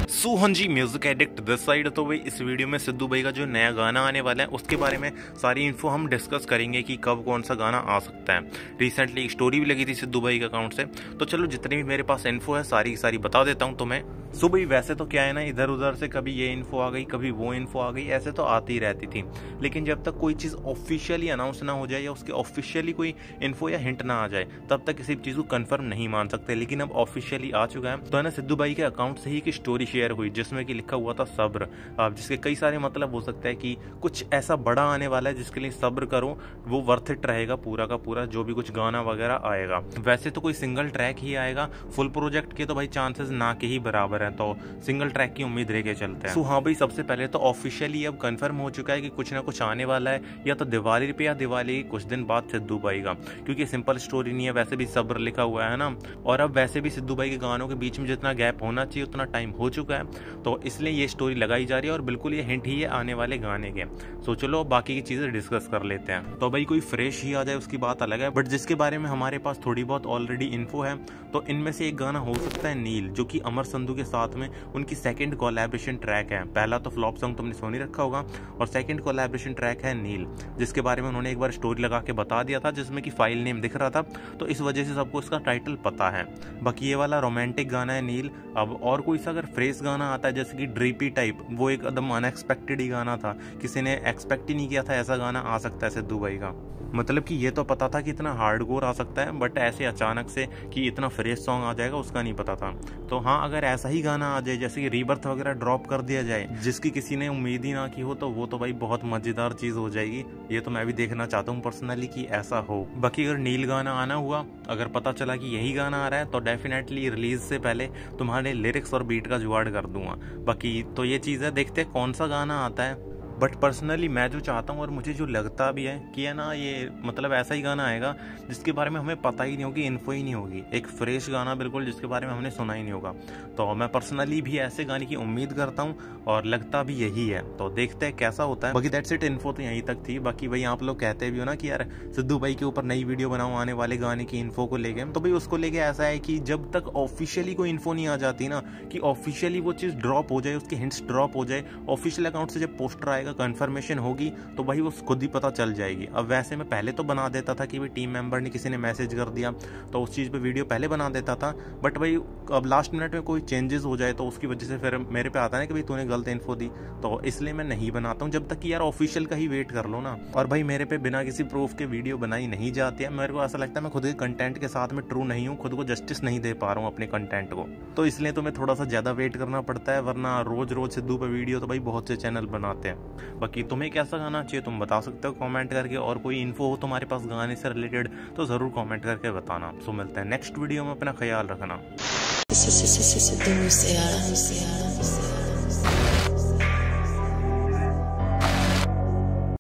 सो हाँ जी, music addict this side. तो भाई इस वीडियो में सिद्धू भाई का जो नया गाना आने वाला है उसके बारे में सारी इन्फो हम डिस्कस करेंगे कि कब कौन सा गाना आ सकता है। रिसेंटली एक स्टोरी भी लगी थी सिद्धू भाई के अकाउंट से, तो चलो जितनी भी मेरे पास इन्फो है सारी सारी बता देता हूँ तुम्हें। सो भाई वैसे तो क्या है ना, इधर उधर से कभी ये इन्फो आ गई कभी वो इन्फो आ गई, ऐसे तो आती ही रहती थी। लेकिन जब तक कोई चीज़ ऑफिशियली अनाउंस ना हो जाए या उसके ऑफिशियली कोई इन्फो या हिंट ना आ जाए तब तक किसी चीज़ को कंफर्म नहीं मान सकते। लेकिन अब ऑफिशियली आ चुका है। तो है ना, सिद्धू भाई के अकाउंट से ही एक स्टोरी शेयर हुई जिसमें कि लिखा हुआ था सब्र। अब जिसके कई सारे मतलब हो सकते हैं कि कुछ ऐसा बड़ा आने वाला है जिसके लिए सब्र करो, वो वर्थ इट रहेगा पूरा का पूरा, जो भी कुछ गाना वगैरह आएगा। वैसे तो कोई सिंगल ट्रैक ही आएगा, फुल प्रोजेक्ट के तो भाई चांसेस ना के ही बराबर हैं, तो सिंगल ट्रैक की उम्मीद रह के चलते हैं। हाँ भाई, सबसे पहले तो ऑफिशियली अब कंफर्म हो चुका है कि कुछ ना कुछ आने वाला है, या तो दिवाली पे या दिवाली कुछ दिन बाद सिद्धू भाई का, क्योंकि सिंपल स्टोरी नहीं है। वैसे भी सब्र लिखा हुआ है ना, और अब वैसे भी सिद्धू भाई के गानों के बीच में जितना गैप होना चाहिए उतना टाइम हो चुका है, तो इसलिए ये स्टोरी लगाई जा रही है और बिल्कुल ये हिंट ही है आने वाले गाने के। सो चलो बाकी की चीजें डिस्कस कर लेते हैं। तो भाई कोई फ्रेश ही आ जाए उसकी बात अलग है, बट जिसके बारे में हमारे पास थोड़ी बहुत ऑलरेडी इन्फो है, तो इनमें से एक गाना हो सकता है नील, जो कि अमर संधू के साथ में उनकी सेकंड कोलैबोरेशन ट्रैक है। पहला तो फ्लॉप सॉन्ग तुमने सुन ही रखा होगा, और सेकंड कोलैबोरेशन ट्रैक है नील, जिसके बारे में उन्होंने एक बार स्टोरी लगा के बता दिया था जिसमें कि फाइल नेम दिख रहा था, तो इस वजह से सबको इसका टाइटल पता है। बाकी ये वाला रोमांटिक गाना है नील। अब और कोई सा अगर फ्रेश गाना आता है जैसे कि ड्रीपी टाइप, वो एक एकदम अनएक्सपेक्टेड ही गाना था, किसी ने एक्सपेक्ट ही नहीं किया था ऐसा गाना आ सकता है सिद्धू भाई का। मतलब कि ये तो पता था कि इतना हार्डकोर आ सकता है, बट ऐसे अचानक से कि इतना फ्रेश सॉन्ग आ जाएगा उसका नहीं पता था। तो हाँ, अगर ऐसा ही गाना आ जाए जैसे कि रीबर्थ वगैरह ड्रॉप कर दिया जाए जिसकी किसी ने उम्मीद ही ना की हो, तो वो तो भाई बहुत मजेदार चीज हो जाएगी। ये तो मैं भी देखना चाहता हूँ पर्सनली कि ऐसा हो। बाकी अगर नील गाना आना हुआ, अगर पता चला कि यही गाना आ रहा है, तो डेफिनेटली रिलीज से पहले तुम्हारे लिरिक्स और बीट का जुगाड़ कर दूंगा। बाकी तो ये चीज़ है, देखते हैं कौन सा गाना आता है। बट पर्सनली मैं जो चाहता हूँ और मुझे जो लगता भी है कि है ना, ये मतलब ऐसा ही गाना आएगा जिसके बारे में हमें पता ही नहीं होगी, इन्फो ही नहीं होगी, एक फ्रेश गाना बिल्कुल जिसके बारे में हमने सुना ही नहीं होगा। तो मैं पर्सनली भी ऐसे गाने की उम्मीद करता हूँ और लगता भी यही है, तो देखते हैं कैसा होता है। बाकी दैट्स इट, इन्फो तो यहीं तक थी। बाकी भाई आप लोग कहते भी हो ना कि यार सिद्धू भाई के ऊपर नई वीडियो बनाओ आने वाले गाने की इन्फो को लेके, तो भाई उसको लेके ऐसा है कि जब तक ऑफिशियली कोई इन्फो नहीं आ जाती ना, कि ऑफिशियली वो चीज़ ड्रॉप हो जाए, उसके हिंट्स ड्रॉप हो जाए, ऑफिशियल अकाउंट से जब पोस्टर आएगा, कंफर्मेशन होगी, तो भाई वो खुद ही पता चल जाएगी। अब वैसे मैं पहले तो बना देता था कि भाई टीम मेंबर ने किसी ने मैसेज कर दिया तो उस चीज़ पे वीडियो पहले बना देता था, बट भाई अब लास्ट मिनट में कोई चेंजेस हो जाए तो उसकी वजह से फिर मेरे पे आता है कि भाई तूने गलत इन्फो दी, तो इसलिए मैं नहीं बनाता हूँ जब तक कि यार ऑफिशियल का ही वेट कर लो ना। और भाई मेरे पे बिना किसी प्रूफ के वीडियो बनाई नहीं जाती है। मेरे को ऐसा लगता है मैं खुद के कंटेंट के साथ में ट्रू नहीं हूँ, खुद को जस्टिस नहीं दे पा रहा हूँ अपने कंटेंट को, तो इसलिए तुम्हें थोड़ा सा ज़्यादा वेट करना पड़ता है, वरना रोज रोज सिद्धू पे वीडियो तो भाई बहुत से चैनल बनाते हैं। बाकी तुम्हें कैसा गाना चाहिए तुम बता सकते हो कमेंट करके, और कोई इन्फो हो तुम्हारे पास गाने से रिलेटेड तो ज़रूर कमेंट करके बताना। सो मिलते हैं नेक्स्ट वीडियो में, अपना ख्याल रखना।